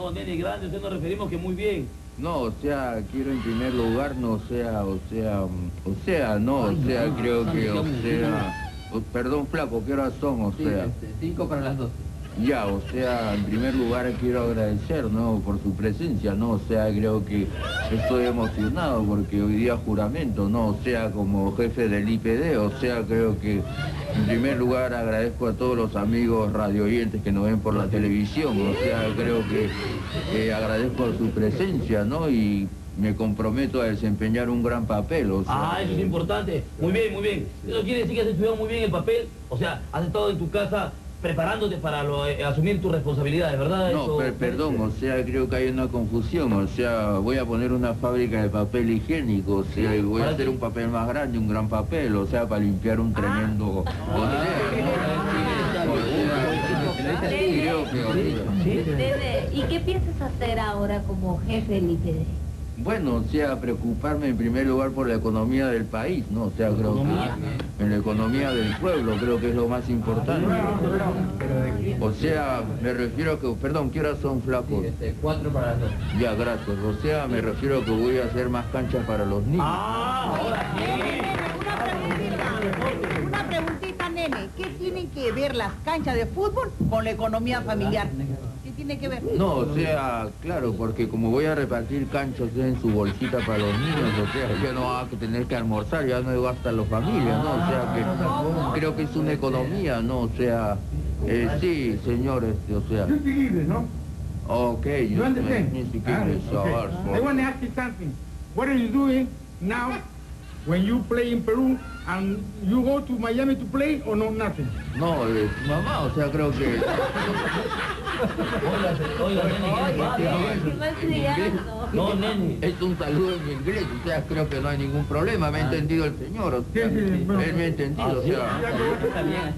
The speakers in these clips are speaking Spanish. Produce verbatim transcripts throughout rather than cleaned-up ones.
no, nene, grande, usted nos referimos que muy bien. No, o sea, quiero en primer lugar, no, o sea, o sea, o sea, no, o sea, creo que, o sea, o- perdón, flaco, ¿qué horas son, o Sí, sea? este, cinco para las doce. Ya, o sea, en primer lugar quiero agradecer, ¿no?, por su presencia, ¿no? O sea, creo que estoy emocionado porque hoy día juramento, ¿no? O sea, como jefe del I P D, o sea, creo que en primer lugar agradezco a todos los amigos radioyentes que nos ven por la televisión, o sea, creo que eh, agradezco su presencia, ¿no? Y me comprometo a desempeñar un gran papel, o sea... Ah, eso es importante. Muy bien, muy bien. Eso quiere decir que has estudiado muy bien el papel. O sea, has estado en tu casa preparándote para lo, eh, asumir tus responsabilidades, ¿verdad? No, Eso, per- perdón, o sea, creo que hay una confusión, o sea, voy a poner una fábrica de papel higiénico, o sea, y voy a hacer un papel más grande, un gran papel, o sea, para limpiar un tremendo océano. O sea, creo que, o sea, Dede, ¿y qué piensas hacer ahora como jefe del I P D? bueno, o sea, preocuparme en primer lugar por la economía del país, ¿no? O sea, creo que en la economía del pueblo creo que es lo más importante. O sea, me refiero a que, perdón, ¿qué horas son, flacos? Sí, este, cuatro para las doce. Ya, gracias. O sea, me refiero a que voy a hacer más canchas para los niños. Ah, ahora sí. Una preguntita, nene. ¿Qué tienen que ver las canchas de fútbol con la economía familiar? ¿Qué tiene que ver? No, o sea, claro, porque como voy a repartir canchas en su bolsita para los niños, o sea, yo no voy a tener que almorzar, ya no gastan las familias, ¿no? O sea, que creo que es una economía, ¿no? O sea, eh, sí, señor, este, o sea... You speak English, no? Ok, You yo understand? me speak Ah, English, so okay. also. I want to ask you something. What are you doing now when you play in Peru and you go to Miami to play or no nothing? No, eh, mamá, o sea, creo que... Oiga, oiga, nene, ¿qué le pasa? No, nene. Es un saludo en inglés, o sea, creo que no hay ningún problema, me ha entendido el señor, o sea, Sí, sí, bueno. él me ha entendido, o sea... Está bien.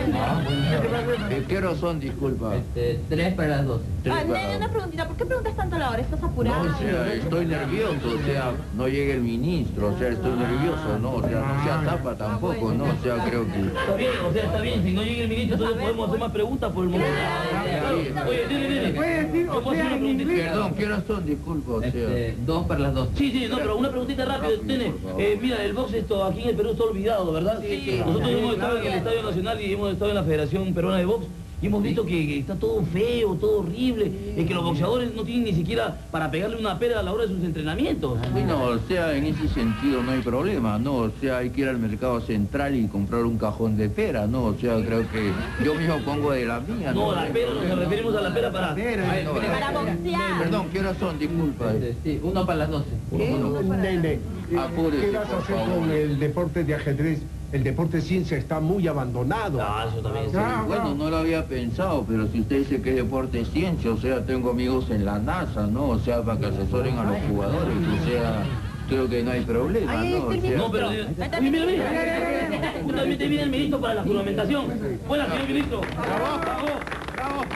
Eh, ¿Qué horas son, disculpa? Este, tres para las doce. Tres Ah, para- nene, una preguntita, ¿por qué preguntas tanto la hora? ¿Estás No, apurado? o sea, estoy nervioso, o sea, no llega el ministro, o sea, estoy nervioso, ¿no? O sea, no sea tapa tampoco, ¿no? O sea, creo que... Está bien, o sea, está bien. Si no llega el ministro, entonces podemos hacer más preguntas por el momento. Claro. Oye, nene, nene. Puede decir, ¿Puedo o hacer sea, una en preguntita? inglés. Perdón, ¿qué horas son? Disculpa, o sea... Este, dos para las doce. Sí, sí, no, pero una preguntita rápida, Rápido, nene. por favor. Eh, mira, el box esto aquí en el Perú está olvidado, ¿verdad? Sí. Nosotros Sí, hemos estado en claro. el Estadio Nacional y hemos estado en la Federación Peruana de Box y hemos visto que, que está todo feo, todo horrible, y que los boxeadores no tienen ni siquiera para pegarle una pera a la hora de sus entrenamientos. Bueno, o sea, en ese sentido no hay problema, ¿no? O sea, hay que ir al mercado central y comprar un cajón de pera, ¿no? O sea, creo que yo mismo pongo de la mía, ¿no? No, la pera, nos referimos a la pera para... Ay, no, Para boxear. Perdón, ¿qué horas son? Disculpa. Este, sí, uno para las doce. Nene, Apúrese, ¿qué vas a por hacer favor. con el deporte de ajedrez? El deporte ciencia está muy abandonado. Ah, eso también sí. Ah, Bueno, no lo había pensado, pero si usted dice que es deporte de ciencia, o sea, tengo amigos en la NASA, ¿no? O sea, para que asesoren a los jugadores, o sea, creo que no hay problema, Ahí ¿no? está O el sea, No, pero... Oye, mira, mira. Justamente viene el ministro para la juramentación. Buenas, señor ministro. Bravo, bravo.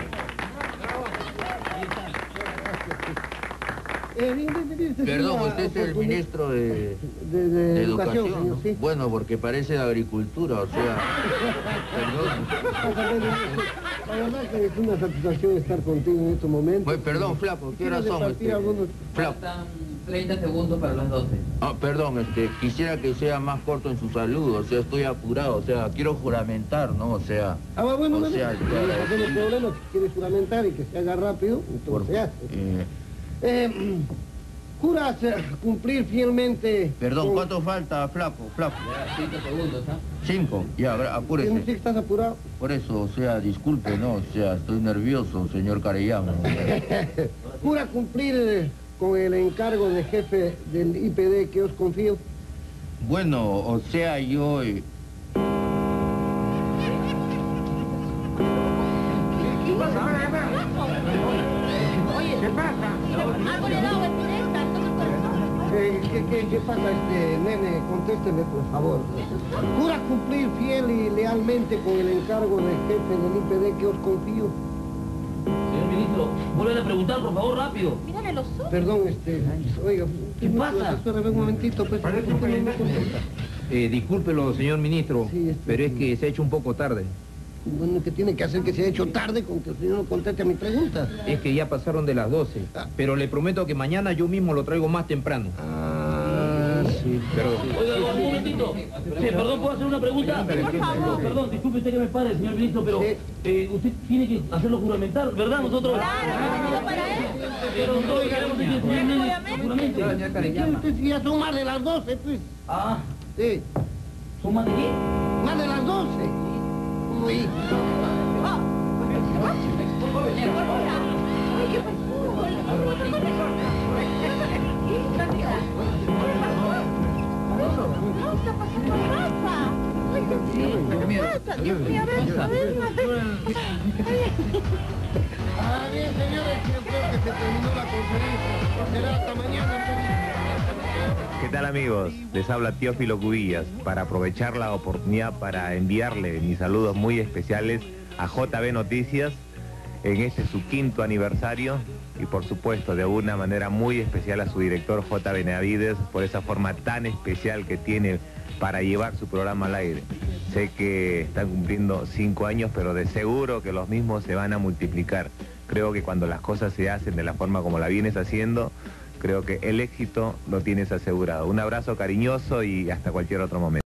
Eh, bien, bien, bien, esta es Perdón, una usted es el oportunidad ministro de, de, de de educación, Educación, señor, ¿no? sí. Bueno, porque parece de agricultura, o sea, perdón. La verdad que es una satisfacción estar contigo en estos momentos. Pues, perdón, flaco, ¿qué horas son? Departir Este? algunos- Flaco. Faltan treinta segundos para las doce. Ah, perdón, este, quisiera que sea más corto en su saludo, o sea, estoy apurado, o sea, quiero juramentar, ¿no? O sea, Ah, bueno, o bueno, sea, no hay problema, si quieres juramentar y que se haga rápido, por, entonces se hace. eh, Eh, ¿Juras eh, cumplir fielmente... perdón, con- ¿cuánto falta, flaco, flaco? Ya, cinco segundos, ¿ah? Cinco, ya, a ver, ¿Tienes que apúrese. estás apurado? Por eso, o sea, disculpe, ¿no? O sea, estoy nervioso, señor Carellano. ¿Jura cumplir eh, con el encargo de jefe del I P D que os confío? Bueno, o sea, yo... eh, ¿Qué pasa? Algo le da vuelta esta, toma corazón. Eh, ¿qué, qué, ¿Qué pasa, este nene? Contésteme, por favor. ¿Jura cumplir fiel y lealmente con el encargo de jefe del I P D que os confío? Señor ministro, vuelven a preguntar, por favor, rápido. Mírale los ojos. Perdón, este... Oiga... ¿Qué pasa? Espérame un momentito, pues... ¿por qué no me contesta? Eh, discúlpelo, señor ministro, Sí, este- pero es que se ha hecho un poco tarde. Bueno, que tiene que hacer que se ha hecho tarde con que el señor no conteste a mi pregunta. Es que ya pasaron de las doce, pero le prometo que mañana yo mismo lo traigo más temprano. Ah, sí. Pero... Oiga, un momentito. Sí, perdón, ¿puedo hacer una pregunta? Por favor. Perdón, disculpe usted que me pare, señor ministro, pero Sí. eh, usted tiene que hacerlo juramentar, ¿verdad? Nosotros... Claro, para él. Pero nosotros queremos que el señor Nene juramente. Ya, usted sí, ya son más de las doce, pues. Ah, Sí, ¿son más de qué? más de las doce. Uy. Ah, bien, señores, yo creo que se terminó la conferencia. Será hasta mañana. ¿Qué tal, amigos? Les habla Teófilo Cubillas para aprovechar la oportunidad para enviarle mis saludos muy especiales a J B Noticias en este su quinto aniversario y por supuesto de una manera muy especial a su director J. Benavides por esa forma tan especial que tiene para llevar su programa al aire. Sé que están cumpliendo cinco años, pero de seguro que los mismos se van a multiplicar. Creo que cuando las cosas se hacen de la forma como la vienes haciendo, creo que el éxito lo tienes asegurado. Un abrazo cariñoso y hasta cualquier otro momento.